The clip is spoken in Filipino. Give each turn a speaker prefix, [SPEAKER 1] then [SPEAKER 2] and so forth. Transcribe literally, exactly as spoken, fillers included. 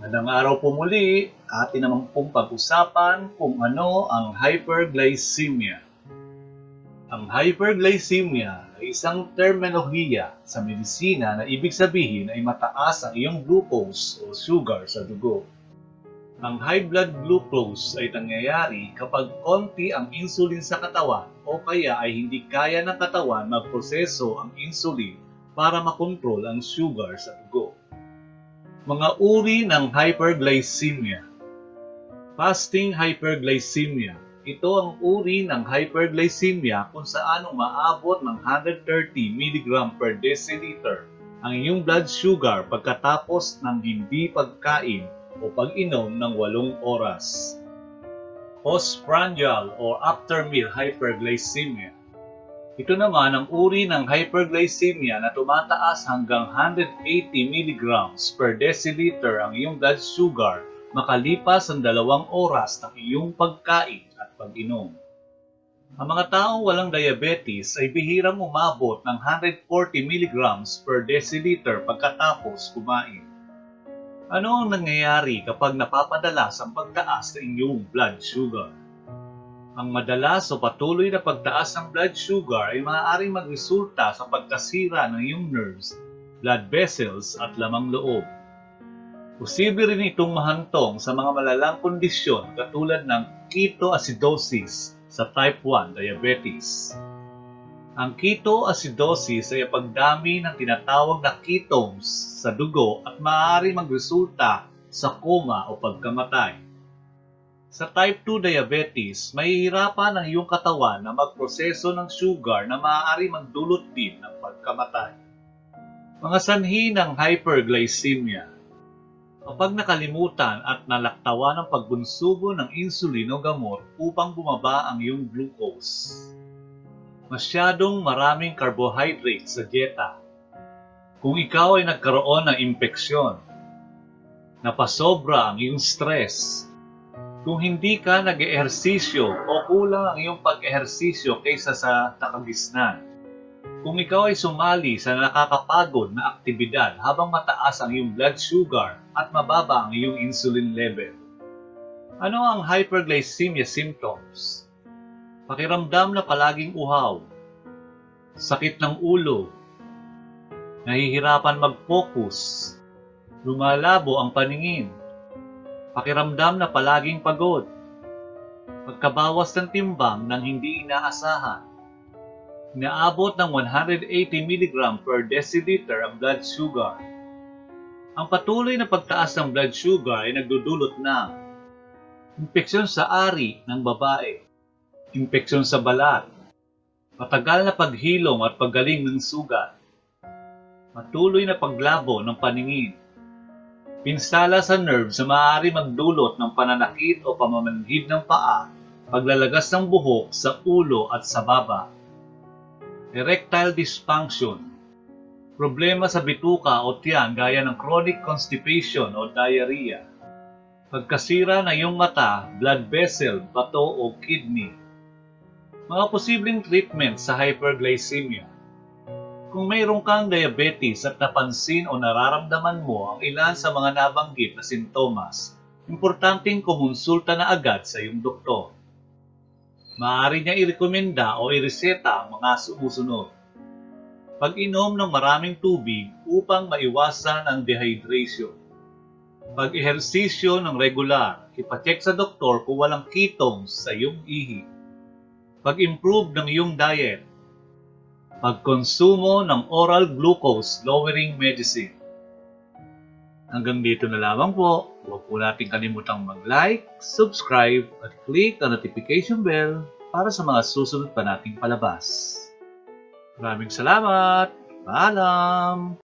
[SPEAKER 1] Magandang araw po muli, atin naman pong pag-usapan kung ano ang hyperglycemia. Ang hyperglycemia ay isang terminolohiya sa medisina na ibig sabihin ay mataas ang iyong glucose o sugar sa dugo. Ang high blood glucose ay nangyayari kapag konti ang insulin sa katawan o kaya ay hindi kaya ng katawan magproseso ang insulin para makontrol ang sugar sa dugo. Mga uri ng hyperglycemia. Fasting hyperglycemia. Ito ang uri ng hyperglycemia kung saan umaabot ng one hundred thirty milligrams per deciliter ang iyong blood sugar pagkatapos ng hindi pagkain o pag-inom ng walong oras. Postprandial o after meal hyperglycemia. Ito naman ang uri ng hyperglycemia na tumataas hanggang one hundred eighty milligrams per deciliter ang iyong blood sugar makalipas ang dalawang oras ng iyong pagkain at pag-inom. Ang mga taong walang diabetes ay bihirang umabot ng one hundred forty milligrams per deciliter pagkatapos kumain. Ano ang nangyayari kapag napapadalas ang pagtaas ng iyong blood sugar? Ang madalas o patuloy na pagtaas ng blood sugar ay maaaring magresulta sa pagkasira ng iyong nerves, blood vessels at lamang loob. Posible rin itong mahantong sa mga malalang kondisyon katulad ng ketoacidosis sa type one diabetes. Ang ketoacidosis ay ang pagdami ng tinatawag na ketones sa dugo at maaaring magresulta sa coma o pagkamatay. Sa type two diabetes, mahihirapan ang iyong katawan na magproseso ng sugar na maaari magdulot din ng pagkamatay. Mga sanhi ng hyperglycemia. Kapag nakalimutan at nalaktawan ng pagbunsugo ng insulin o gamot upang bumaba ang iyong glucose. Masyadong maraming carbohydrates sa dieta. Kung ikaw ay nagkaroon ng impeksyon. Napasobra ang iyong stress. Kung hindi ka nag-ehersisyo o kulang ang iyong pag-ehersisyo kaysa sa nakagisnan. Kung ikaw ay sumali sa nakakapagod na aktibidad habang mataas ang iyong blood sugar at mababa ang iyong insulin level. Ano ang hyperglycemia symptoms? Pakiramdam na palaging uhaw, sakit ng ulo, nahihirapan mag-focus, lumalabo ang paningin, pakiramdam na palaging pagod, pagkabawas ng timbang nang hindi inaasahan, inaabot ng one hundred eighty milligrams per deciliter ang blood sugar. Ang patuloy na pagtaas ng blood sugar ay nagdudulot ng impeksyon sa ari ng babae, impeksyon sa balat, matagal na paghilom at paggaling ng sugat, patuloy na paglabo ng paningin, pinsala sa nerves na maaari magdulot ng pananakit o pamamanhid ng paa, paglalagas ng buhok sa ulo at sa baba. Erectile dysfunction, problema sa bituka o tiyan gaya ng chronic constipation o diarrhea, pagkasira ng iyong mata, blood vessel, bato o kidney. Mga posibleng treatment sa hyperglycemia. Kung mayroon kang diabetes at napansin o nararamdaman mo ang ilan sa mga nabanggit na sintomas, importanteng kumonsulta na agad sa iyong doktor. Maaari niya irekomenda o ireseta ang mga sumusunod. Pag-inom ng maraming tubig upang maiwasan ang dehydration. Pag-ehersisyo ng regular, ipacheck sa doktor kung walang ketones sa iyong ihi. Pag-improve ng iyong diet. Pagkonsumo ng oral glucose lowering medicine. Hanggang dito na lamang po. Huwag po natin kalimutang mag-like, subscribe, at click ang notification bell para sa mga susunod pa nating palabas. Maraming salamat! Paalam!